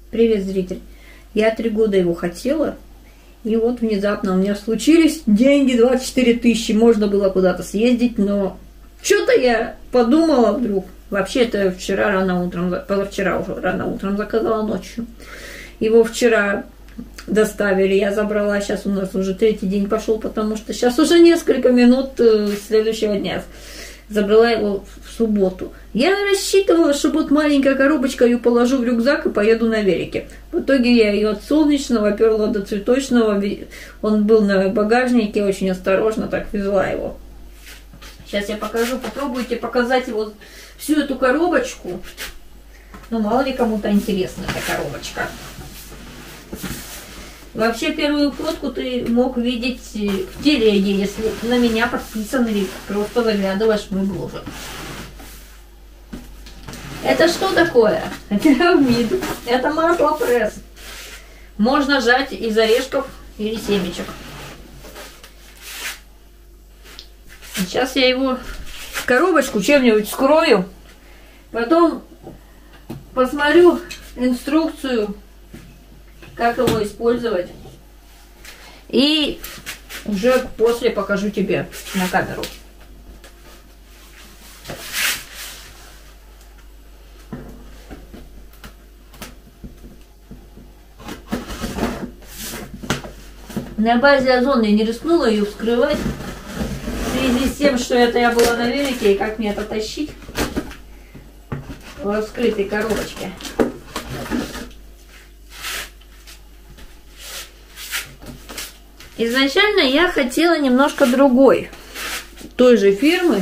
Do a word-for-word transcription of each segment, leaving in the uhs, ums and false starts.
Привет, зритель. Я три года его хотела, и вот внезапно у меня случились деньги, двадцать четыре тысячи, можно было куда-то съездить, но что-то я подумала вдруг. Вообще-то вчера рано утром, позавчера уже рано утром заказала ночью. Его вчера доставили, я забрала, сейчас у нас уже третий день пошел, потому что сейчас уже несколько минут следующего дня. Забрала его в субботу. Я рассчитывала, что будет маленькая коробочка, ее положу в рюкзак и поеду на велике. В итоге я ее от солнечного перла до цветочного. Он был на багажнике, очень осторожно так везла его. Сейчас я покажу, попробуйте показать его, всю эту коробочку. Ну, мало ли кому-то интересна эта коробочка. Вообще, первую фотку ты мог видеть в телеге, если на меня подписан или просто заглядываешь в мой блог. Это что такое? Пирамид. Это масло пресс. Можно жать из орешков или семечек. Сейчас я его в коробочку чем-нибудь скрою. Потом посмотрю инструкцию, как его использовать. И уже после покажу тебе на камеру. На базе Озон я не рискнула ее вскрывать. В связи с тем, что это я была на велике, и как мне это тащить в раскрытой коробочке. Изначально я хотела немножко другой, той же фирмы,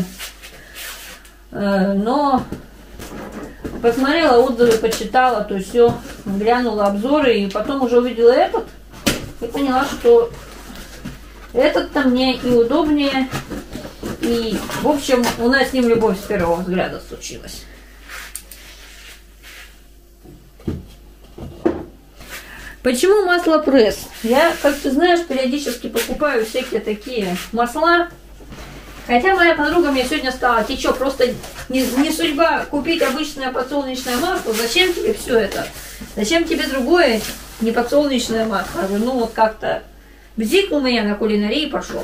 но посмотрела отзывы, почитала, то все, глянула обзоры, и потом уже увидела этот, и поняла, что этот-то мне и удобнее, и, в общем, у нас с ним любовь с первого взгляда случилась. Почему масло пресс? Я, как ты знаешь, периодически покупаю всякие такие масла. Хотя моя подруга мне сегодня сказала: ты что, просто не, не судьба купить обычное подсолнечное масло? Зачем тебе все это? Зачем тебе другое не подсолнечное масло? Я говорю, ну вот как-то бзик у меня на кулинарии пошел.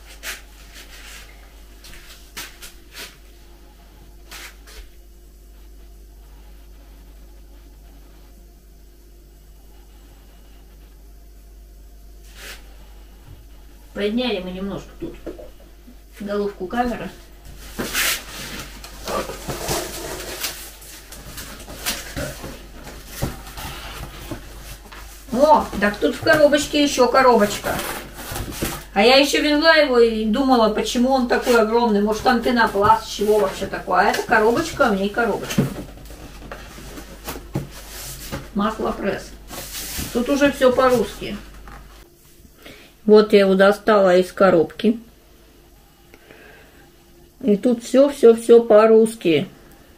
Подняли мы немножко тут головку камеры. О, так тут в коробочке еще коробочка. А я еще везла его и думала, почему он такой огромный. Может, там пенопласт, чего вообще такое. А это коробочка, а в ней коробочка. Масло пресс. Тут уже все по-русски. Вот я его достала из коробки. И тут все-все-все по-русски.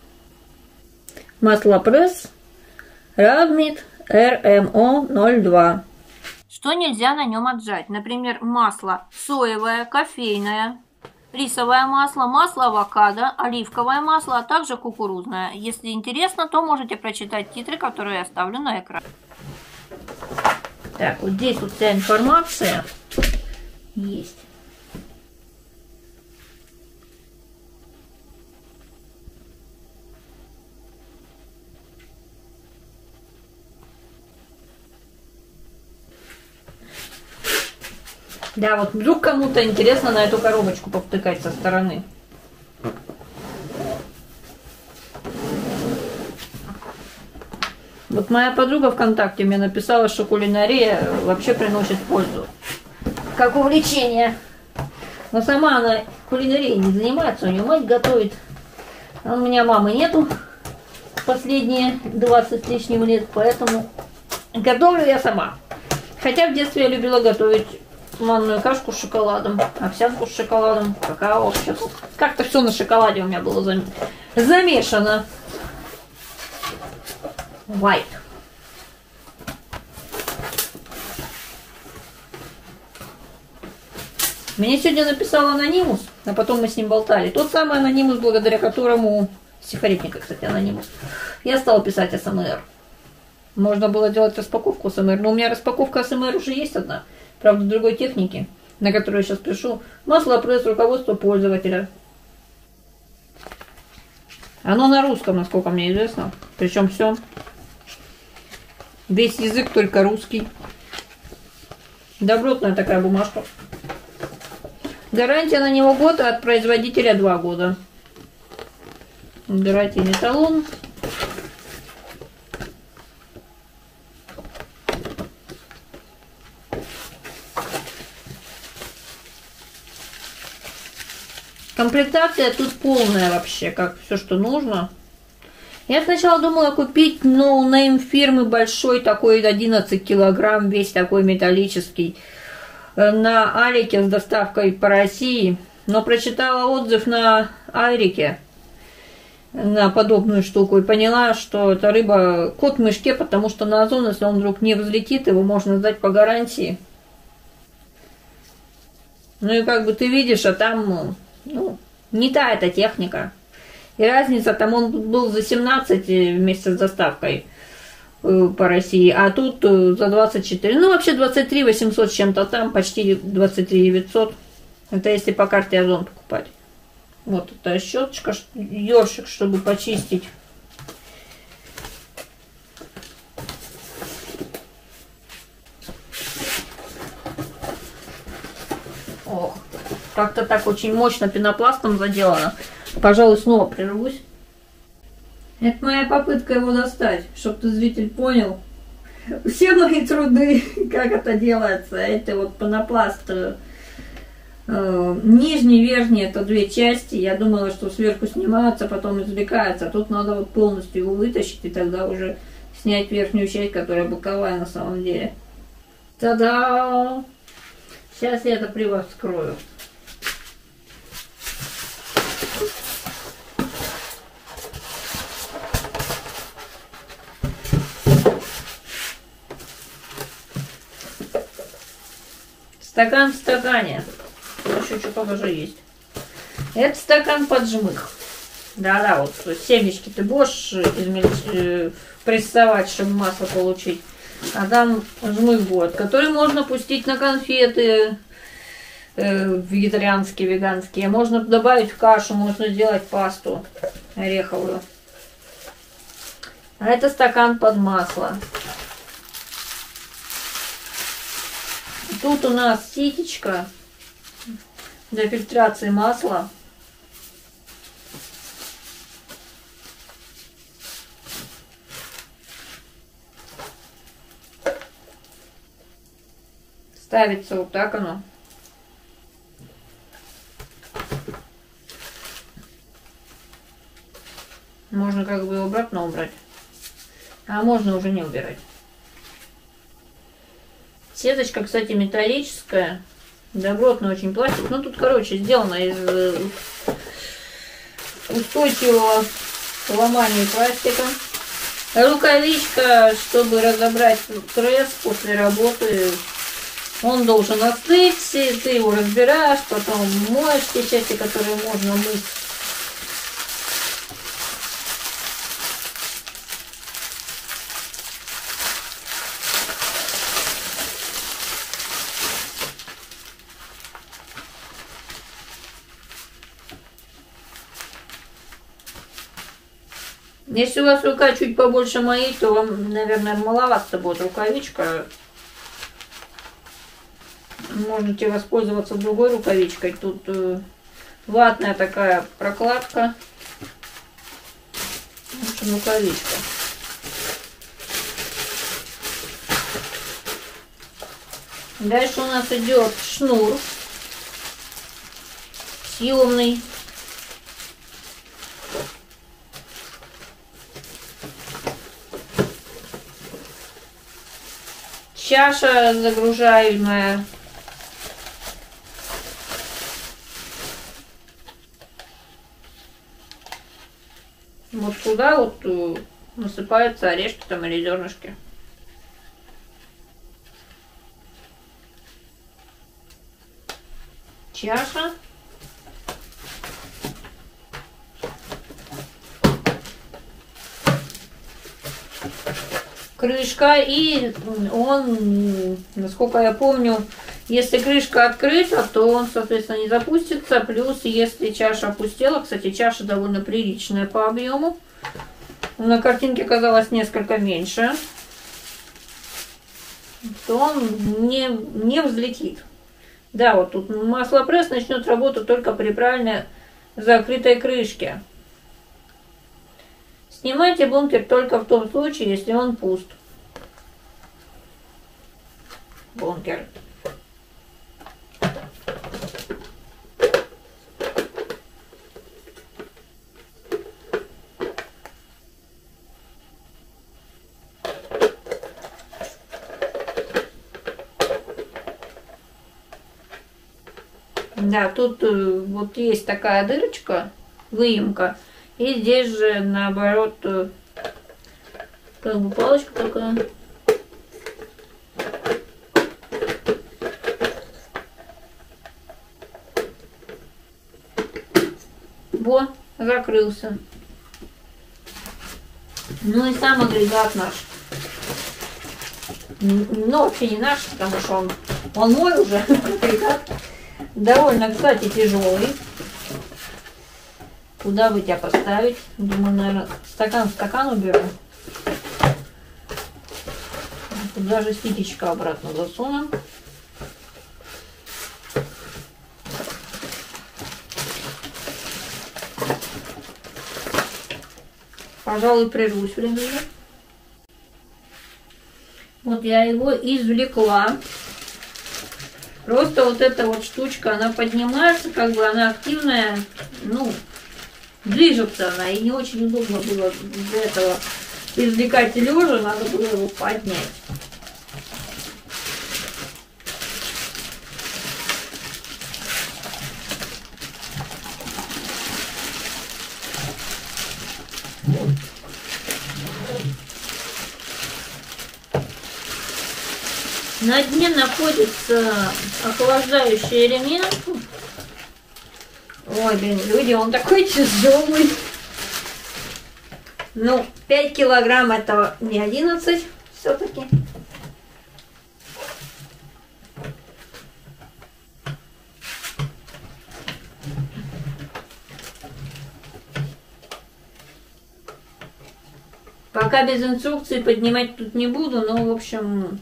Масло пресс Равмит эр эм о ноль два. Что нельзя на нем отжать? Например, масло соевое, кофейное, рисовое масло, масло авокадо, оливковое масло, а также кукурузное. Если интересно, то можете прочитать титры, которые я оставлю на экране. Так, вот здесь вот вся информация есть. Да, вот вдруг кому-то интересно на эту коробочку повтыкать со стороны. Вот моя подруга ВКонтакте мне написала, что кулинария вообще приносит пользу. Как увлечение. Но сама она кулинарией не занимается, у нее мать готовит. А у меня мамы нету последние двадцать с лишним лет, поэтому готовлю я сама. Хотя в детстве я любила готовить манную кашку с шоколадом, овсянку с шоколадом, какао. Как-то все на шоколаде у меня было замешано. White. Мне сегодня написал анонимус, а потом мы с ним болтали. Тот самый анонимус, благодаря которому... Сихаретника, кстати, анонимус. Я стала писать эс эм эр. Можно было делать распаковку АСМР, но у меня распаковка АСМР уже есть одна, правда, другой техники, на которую я сейчас пишу. Маслопресс, руководство пользователя. Оно на русском, насколько мне известно. Причем все. Весь язык только русский. Добротная такая бумажка. Гарантия на него год, а от производителя два года. Убирательный талон. Комплектация тут полная вообще, как все, что нужно. Я сначала думала купить ноунейм фирмы большой, такой одиннадцать килограмм, весь такой металлический, на Алике с доставкой по России. Но прочитала отзыв на Айрике на подобную штуку и поняла, что это рыба кот в мешке, потому что на Озон, если он вдруг не взлетит, его можно сдать по гарантии. Ну и как бы ты видишь, а там... Ну, не та эта техника. И разница, там он был за семнадцать вместе с доставкой по России, а тут за двадцать четыре. Ну, вообще двадцать три восемьсот с чем-то там, почти двадцать три девятьсот. Это если по карте Озон покупать. Вот это щеточка, ёршик, чтобы почистить. Ох. Как-то так очень мощно пенопластом заделано. Пожалуй, снова прервусь. Это моя попытка его достать, чтобы ты, зритель, понял. Все мои труды, как это делается. Это вот пенопласт э, нижний, верхний, это две части. Я думала, что сверху снимаются, потом извлекаются. А тут надо вот полностью его вытащить и тогда уже снять верхнюю часть, которая боковая на самом деле. Та-да! Сейчас я это при вас скрою. Стакан в стакане. Еще что-то тоже есть. Это стакан под жмых. Да-да, вот семечки ты будешь измельч... прессовать, чтобы масло получить. А там жмых будет, который можно пустить на конфеты э, вегетарианские, веганские. Можно добавить в кашу, можно сделать пасту ореховую. А это стакан под масло. Тут у нас ситечка для фильтрации масла. Ставится вот так оно. Можно как бы обратно убрать, а можно уже не убирать. Сеточка, кстати, металлическая, добротный очень пластик. Ну, тут, короче, сделано из устойчивого к ломанию пластика. Рукавичка, чтобы разобрать пресс после работы. Он должен остыть, ты его разбираешь, потом моешь те части, которые можно мыть. Если у вас рука чуть побольше моей, то вам, наверное, маловато будет рукавичка. Можете воспользоваться другой рукавичкой. Тут э, ватная такая прокладка. В общем, рукавичка. Дальше у нас идет шнур съемный. Чаша загружаемая. Вот туда вот насыпаются орешки там или зернышки. Чаша. крышка, и он, насколько я помню, если крышка открыта, то он, соответственно, не запустится. Плюс, если чаша опустела, кстати, чаша довольно приличная по объему. На картинке казалось несколько меньше, то он не, не взлетит. Да, вот тут маслопресс начнет работать только при правильно закрытой крышке. Снимайте бункер только в том случае, если он пуст. Бункер. Да, тут вот есть такая дырочка, выемка. И здесь же, наоборот, как бы палочка такая. Во, закрылся. Ну и сам агрегат наш. Ну, вообще не наш, потому что он, он мой уже. Агрегат. Довольно, кстати, тяжелый. Куда бы тебя поставить? Думаю, наверное, стакан в стакан уберу. Туда же спичечка обратно засунем. Пожалуй, прервусь временно. Вот я его извлекла. Просто вот эта вот штучка, она поднимается, как бы она активная, ну, движется она, и не очень удобно было для этого извлекать лежа, надо было его поднять. На дне находится охлаждающий элемент. Ой, блин, люди, он такой тяжелый. Ну, пять килограмм это не одиннадцать все-таки. Пока без инструкции поднимать тут не буду, но, в общем,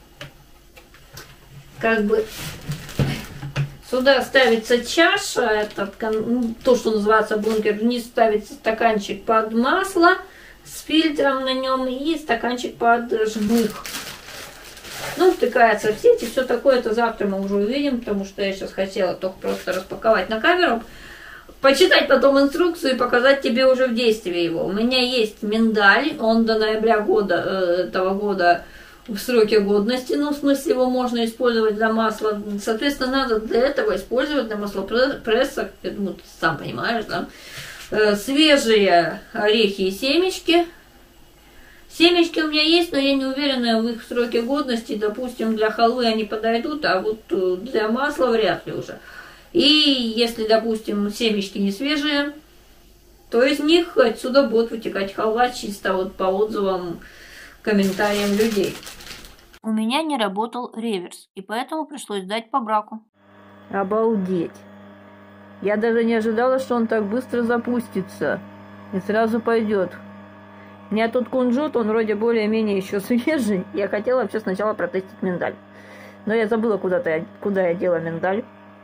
как бы сюда ставится чаша, этот, то, что называется бункер, вниз ставится стаканчик под масло с фильтром на нем и стаканчик под жмых. Ну, втыкается в сеть и все такое, это завтра мы уже увидим, потому что я сейчас хотела только просто распаковать на камеру, почитать потом инструкцию и показать тебе уже в действии его. У меня есть миндаль, он до ноября года, этого года в сроке годности, ну, в смысле, его можно использовать для масла. Соответственно, надо для этого использовать для маслопресса, я думаю, ты сам понимаешь, да, э, свежие орехи и семечки. Семечки у меня есть, но я не уверена в их сроке годности. Допустим, для халвы они подойдут, а вот для масла вряд ли уже. И если, допустим, семечки не свежие, то из них отсюда будет вытекать халва чисто вот по отзывам, комментариям людей. У меня не работал реверс, и поэтому пришлось дать по браку. Обалдеть! Я даже не ожидала, что он так быстро запустится и сразу пойдет. У меня тут кунжут, он вроде более-менее еще свежий. Я хотела вообще сначала протестить миндаль. Но я забыла, куда-то я, куда я дела миндаль.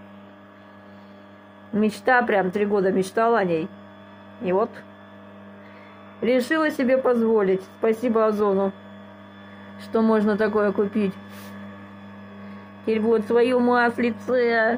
Мечта, прям три года мечтала о ней. И вот решила себе позволить. Спасибо Озону, что можно такое купить. Теперь будет свое маслице.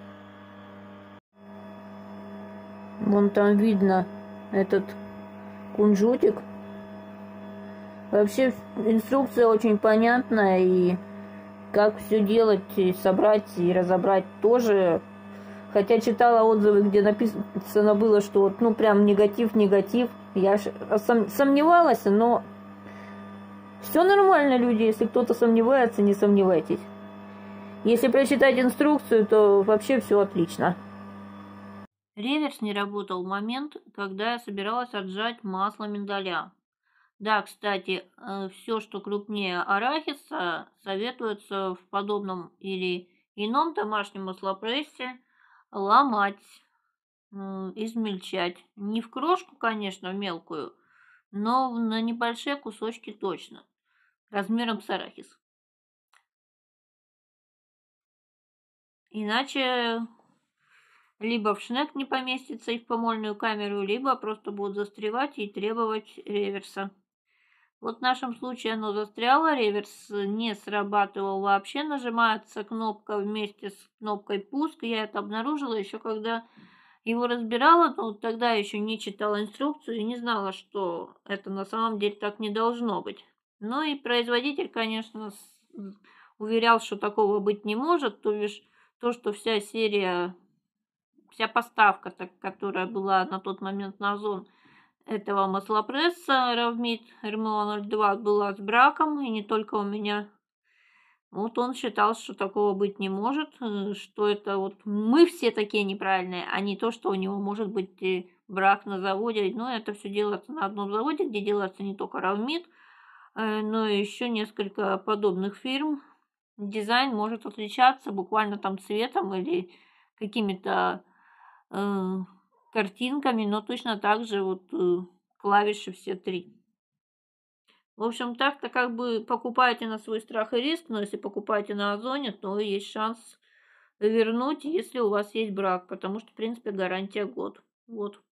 Вон там видно этот кунжутик. Вообще инструкция очень понятная, и как все делать, и собрать, и разобрать тоже. Хотя читала отзывы, где написано было, что вот, ну, прям негатив, негатив. Я сом сомневалась, но все нормально, люди. Если кто-то сомневается, не сомневайтесь. Если прочитать инструкцию, то вообще все отлично. Реверс не работал в момент, когда я собиралась отжать масло миндаля. Да, кстати, все, что крупнее арахиса, советуется в подобном или ином домашнем маслопрессе ломать, м, измельчать. Не в крошку, конечно, в мелкую, но в- на небольшие кусочки точно, размером с арахис. Иначе либо в шнек не поместится и в помольную камеру, либо просто будут застревать и требовать реверса. Вот в нашем случае оно застряло, реверс не срабатывал вообще, нажимается кнопка вместе с кнопкой пуск. Я это обнаружила еще когда его разбирала, но тогда еще не читала инструкцию и не знала, что это на самом деле так не должно быть. Ну и производитель, конечно, с- уверял, что такого быть не может, то бишь то, что вся серия, вся поставка, так, которая была на тот момент на Озон, этого маслопресса Равмит эр эм о ноль два была с браком, и не только у меня. Вот он считал, что такого быть не может, э, что это вот мы все такие неправильные, а не то, что у него может быть э, брак на заводе. Но это все делается на одном заводе, где делается не только Равмит, э, но и еще несколько подобных фирм. Дизайн может отличаться буквально там цветом или какими-то э, картинками, но точно так же вот э, клавиши все три. В общем, так-то как бы покупаете на свой страх и риск, но если покупаете на Озоне, то есть шанс вернуть, если у вас есть брак, потому что, в принципе, гарантия год. Вот.